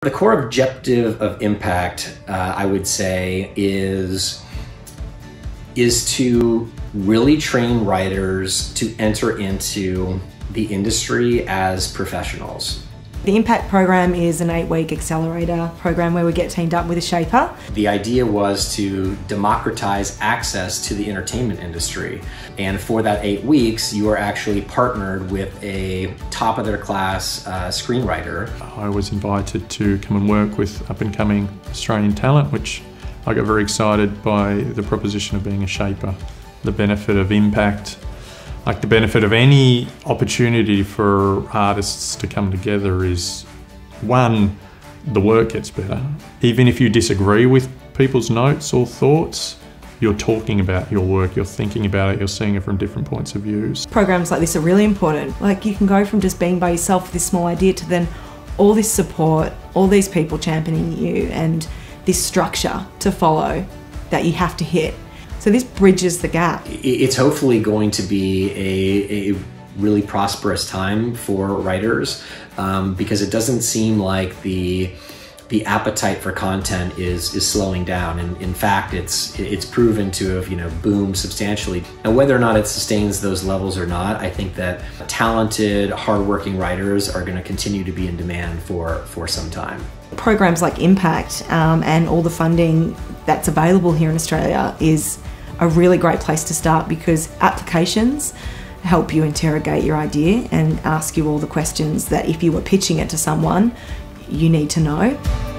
The core objective of Impact, I would say, is to really train writers to enter into the industry as professionals. The Impact program is an 8-week accelerator program where we get teamed up with a shaper. The idea was to democratize access to the entertainment industry. And for that 8 weeks, you are actually partnered with a top of their class screenwriter. I was invited to come and work with up-and-coming Australian talent, which I got very excited by the proposition of being a shaper. The benefit of Impact, like the benefit of any opportunity for artists to come together is, one, the work gets better. Even if you disagree with people's notes or thoughts, you're talking about your work, you're thinking about it, you're seeing it from different points of view. Programs like this are really important. Like, you can go from just being by yourself with this small idea to then all this support, all these people championing you, and this structure to follow that you have to hit. So this bridges the gap. It's hopefully going to be a really prosperous time for writers because it doesn't seem like the appetite for content is slowing down, and in fact it's proven to have boomed substantially. And whether or not it sustains those levels or not, I think that talented, hardworking writers are going to continue to be in demand for some time. Programs like Impact and all the funding that's available here in Australia is a really great place to start, because applications help you interrogate your idea and ask you all the questions that if you were pitching it to someone, you need to know.